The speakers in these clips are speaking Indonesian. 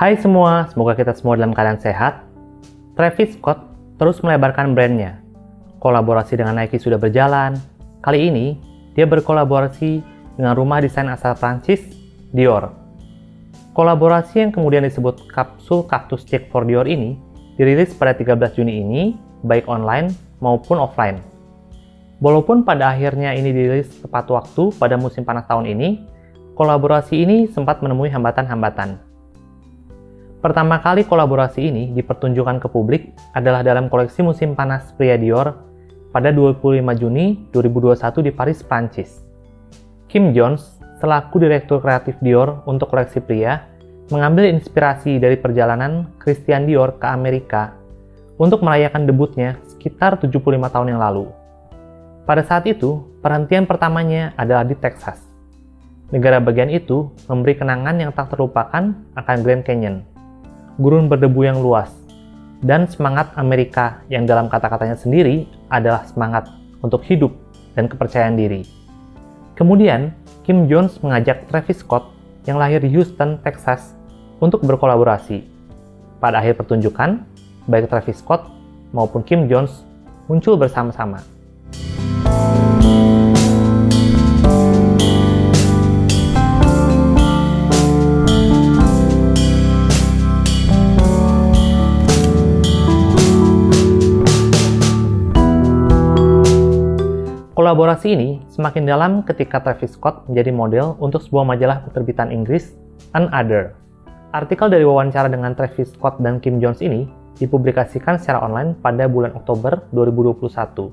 Hai semua, semoga kita semua dalam keadaan sehat. Travis Scott terus melebarkan brandnya. Kolaborasi dengan Nike sudah berjalan. Kali ini, dia berkolaborasi dengan rumah desain asal Prancis, Dior. Kolaborasi yang kemudian disebut kapsul Cactus Jack for Dior ini dirilis pada 13 Juni ini, baik online maupun offline. Walaupun pada akhirnya ini dirilis tepat waktu pada musim panas tahun ini, kolaborasi ini sempat menemui hambatan-hambatan. Pertama kali kolaborasi ini dipertunjukkan ke publik adalah dalam koleksi musim panas pria Dior pada 25 Juni 2021 di Paris, Prancis. Kim Jones, selaku Direktur Kreatif Dior untuk koleksi pria, mengambil inspirasi dari perjalanan Christian Dior ke Amerika untuk merayakan debutnya sekitar 75 tahun yang lalu. Pada saat itu, perhentian pertamanya adalah di Texas. Negara bagian itu memberi kenangan yang tak terlupakan akan Grand Canyon, gurun berdebu yang luas, dan semangat Amerika yang dalam kata-katanya sendiri adalah semangat untuk hidup dan kepercayaan diri. Kemudian, Kim Jones mengajak Travis Scott yang lahir di Houston, Texas, untuk berkolaborasi. Pada akhir pertunjukan, baik Travis Scott maupun Kim Jones muncul bersama-sama. Kolaborasi ini semakin dalam ketika Travis Scott menjadi model untuk sebuah majalah terbitan Inggris, Another. Artikel dari wawancara dengan Travis Scott dan Kim Jones ini dipublikasikan secara online pada bulan Oktober 2021.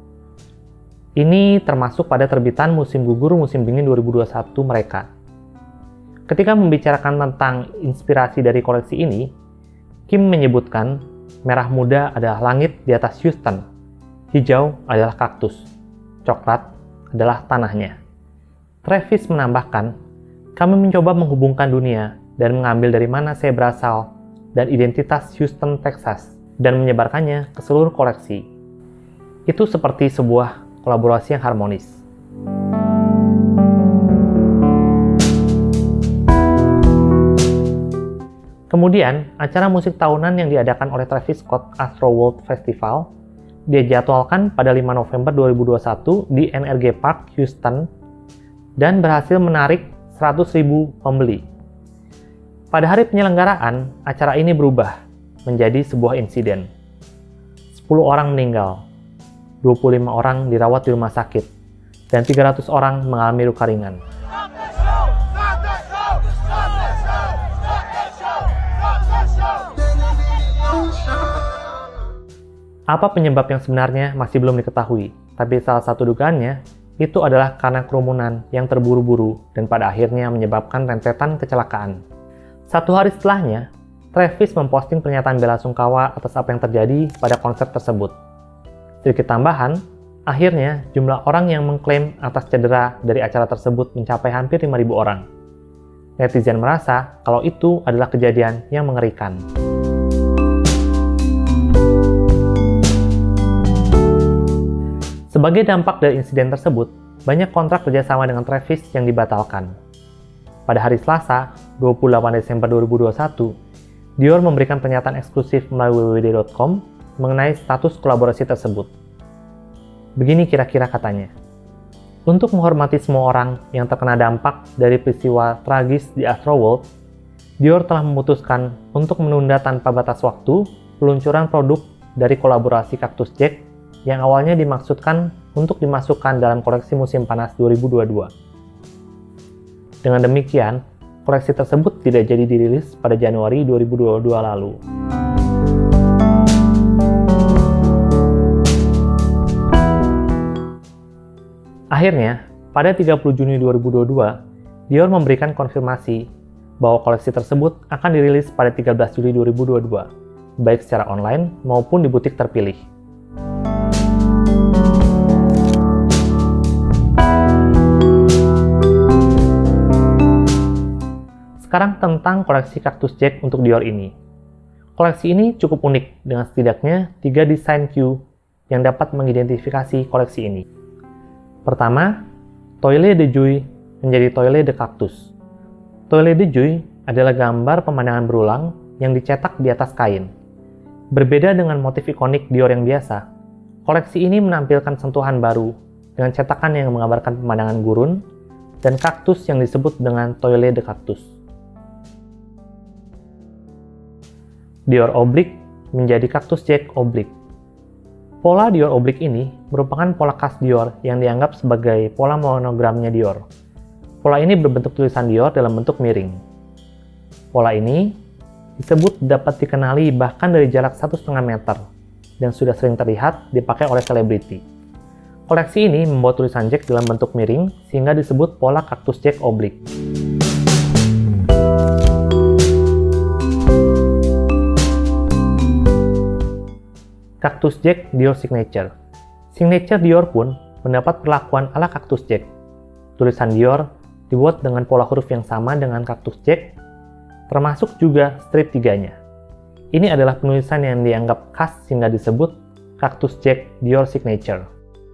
Ini termasuk pada terbitan musim gugur musim dingin 2021 mereka. Ketika membicarakan tentang inspirasi dari koleksi ini, Kim menyebutkan merah muda adalah langit di atas Houston, hijau adalah kaktus, coklat adalah tanahnya. Travis menambahkan, kami mencoba menghubungkan dunia dan mengambil dari mana saya berasal dan identitas Houston, Texas, dan menyebarkannya ke seluruh koleksi. Itu seperti sebuah kolaborasi yang harmonis. Kemudian, acara musik tahunan yang diadakan oleh Travis Scott Astroworld Festival dia jadwalkan pada 5 November 2021 di NRG Park, Houston, dan berhasil menarik 100.000 pembeli. Pada hari penyelenggaraan, acara ini berubah menjadi sebuah insiden. 10 orang meninggal, 25 orang dirawat di rumah sakit, dan 300 orang mengalami luka ringan. Apa penyebab yang sebenarnya masih belum diketahui, tapi salah satu dugaannya itu adalah karena kerumunan yang terburu-buru dan pada akhirnya menyebabkan rentetan kecelakaan. 1 hari setelahnya, Travis memposting pernyataan belasungkawa atas apa yang terjadi pada konser tersebut. Sedikit tambahan, akhirnya jumlah orang yang mengklaim atas cedera dari acara tersebut mencapai hampir 5.000 orang. Netizen merasa kalau itu adalah kejadian yang mengerikan. Sebagai dampak dari insiden tersebut, banyak kontrak kerjasama dengan Travis yang dibatalkan. Pada hari Selasa, 28 Desember 2021, Dior memberikan pernyataan eksklusif melalui www.com mengenai status kolaborasi tersebut. Begini kira-kira katanya, untuk menghormati semua orang yang terkena dampak dari peristiwa tragis di Astroworld, Dior telah memutuskan untuk menunda tanpa batas waktu peluncuran produk dari kolaborasi Cactus Jack yang awalnya dimaksudkan untuk dimasukkan dalam koleksi musim panas 2022. Dengan demikian, koleksi tersebut tidak jadi dirilis pada Januari 2022 lalu. Akhirnya, pada 30 Juni 2022, Dior memberikan konfirmasi bahwa koleksi tersebut akan dirilis pada 13 Juli 2022, baik secara online maupun di butik terpilih. Sekarang tentang koleksi Cactus Jack untuk Dior ini. Koleksi ini cukup unik dengan setidaknya 3 desain Q yang dapat mengidentifikasi koleksi ini. Pertama, Toile de Jouy menjadi Toile de Cactus. Toile de Jouy adalah gambar pemandangan berulang yang dicetak di atas kain. Berbeda dengan motif ikonik Dior yang biasa, koleksi ini menampilkan sentuhan baru dengan cetakan yang menggambarkan pemandangan gurun dan kaktus yang disebut dengan Toile de Cactus. Dior Oblique menjadi Cactus Jack Oblique. Pola Dior Oblique ini merupakan pola khas Dior yang dianggap sebagai pola monogramnya Dior. Pola ini berbentuk tulisan Dior dalam bentuk miring. Pola ini disebut dapat dikenali bahkan dari jarak 1,5 meter dan sudah sering terlihat dipakai oleh selebriti. Koleksi ini membuat tulisan Jack dalam bentuk miring sehingga disebut pola Cactus Jack Oblique. Cactus Jack Dior Signature. Signature Dior pun mendapat perlakuan ala Cactus Jack. Tulisan Dior dibuat dengan pola huruf yang sama dengan Cactus Jack, termasuk juga strip 3-nya. Ini adalah penulisan yang dianggap khas sehingga disebut Cactus Jack Dior Signature.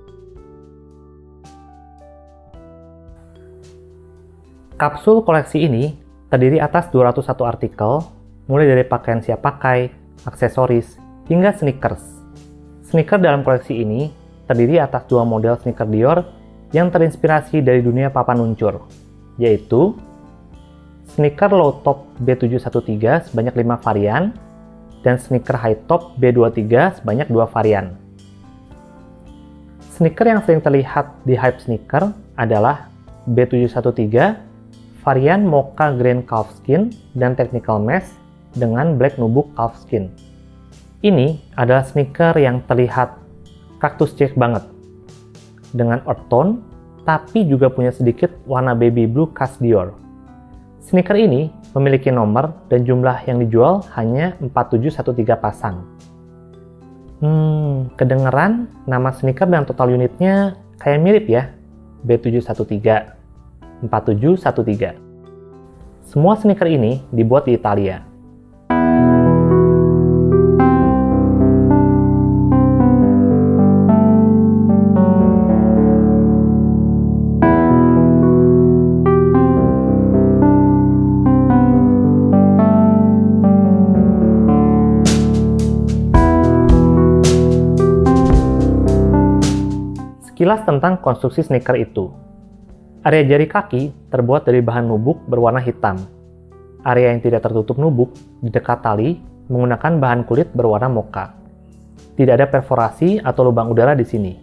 Kapsul koleksi ini terdiri atas 201 artikel, mulai dari pakaian siap pakai, aksesoris, hingga sneakers. Sneaker dalam koleksi ini terdiri atas 2 model sneaker Dior yang terinspirasi dari dunia papan luncur, yaitu sneaker low top B713 sebanyak 5 varian, dan sneaker high top B23 sebanyak 2 varian. Sneaker yang sering terlihat di hype sneaker adalah B713 varian Mocha Green Calfskin dan Technical Mesh dengan Black Nubuck Calfskin. Ini adalah sneaker yang terlihat Cactus Jack banget, dengan earth tone, tapi juga punya sedikit warna baby blue khas Dior. Sneaker ini memiliki nomor dan jumlah yang dijual hanya 4713 pasang. Kedengeran nama sneaker dan total unitnya kayak mirip ya, B713, 4713. Semua sneaker ini dibuat di Italia. Sekilas tentang konstruksi sneaker itu. Area jari kaki terbuat dari bahan nubuk berwarna hitam. Area yang tidak tertutup nubuk di dekat tali menggunakan bahan kulit berwarna mocha. Tidak ada perforasi atau lubang udara di sini.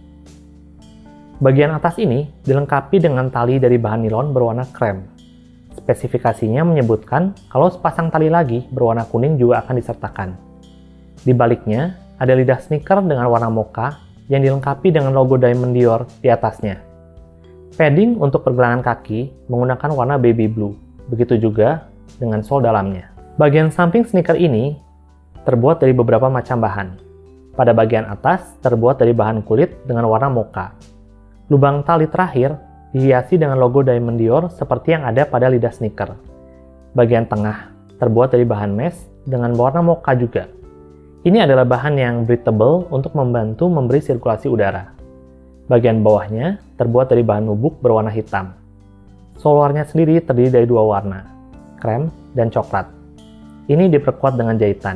Bagian atas ini dilengkapi dengan tali dari bahan nilon berwarna krem. Spesifikasinya menyebutkan kalau sepasang tali lagi berwarna kuning juga akan disertakan. Di baliknya ada lidah sneaker dengan warna mocha yang dilengkapi dengan logo Diamond Dior di atasnya. Padding untuk pergelangan kaki menggunakan warna baby blue, begitu juga dengan sol dalamnya. Bagian samping sneaker ini terbuat dari beberapa macam bahan. Pada bagian atas terbuat dari bahan kulit dengan warna mocha. Lubang tali terakhir dihiasi dengan logo Diamond Dior seperti yang ada pada lidah sneaker. Bagian tengah terbuat dari bahan mesh dengan warna mocha juga. Ini adalah bahan yang breathable untuk membantu memberi sirkulasi udara. Bagian bawahnya terbuat dari bahan nubuk berwarna hitam. Solarnya sendiri terdiri dari 2 warna, krem dan coklat. Ini diperkuat dengan jahitan.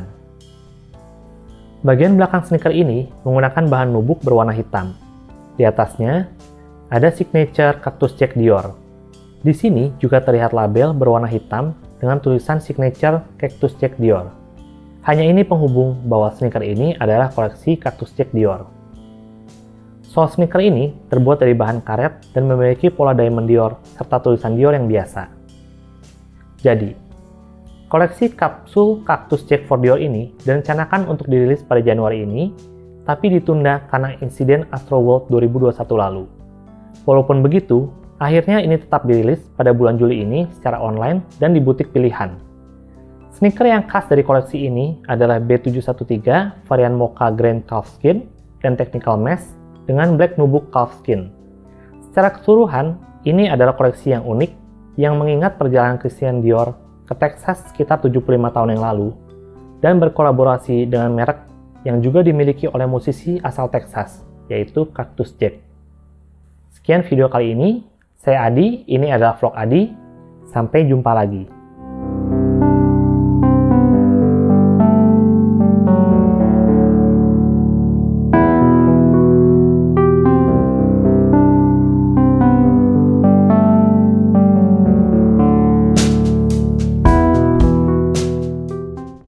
Bagian belakang sneaker ini menggunakan bahan nubuk berwarna hitam. Di atasnya ada signature Cactus Jack Dior. Di sini juga terlihat label berwarna hitam dengan tulisan signature Cactus Jack Dior. Hanya ini penghubung bahwa sneaker ini adalah koleksi Cactus Jack Dior. Sol sneaker ini terbuat dari bahan karet dan memiliki pola Diamond Dior serta tulisan Dior yang biasa. Jadi, koleksi kapsul Cactus Jack for Dior ini direncanakan untuk dirilis pada Januari ini, tapi ditunda karena insiden Astroworld 2021 lalu. Walaupun begitu, akhirnya ini tetap dirilis pada bulan Juli ini secara online dan di butik pilihan. Sneaker yang khas dari koleksi ini adalah B713 varian Mocha Green Calfskin dan Technical Mesh dengan Black Nubuck Calfskin. Secara keseluruhan, ini adalah koleksi yang unik yang mengingat perjalanan Christian Dior ke Texas sekitar 75 tahun yang lalu dan berkolaborasi dengan merek yang juga dimiliki oleh musisi asal Texas, yaitu Cactus Jack. Sekian video kali ini, saya Adi, ini adalah vlog Adi, sampai jumpa lagi.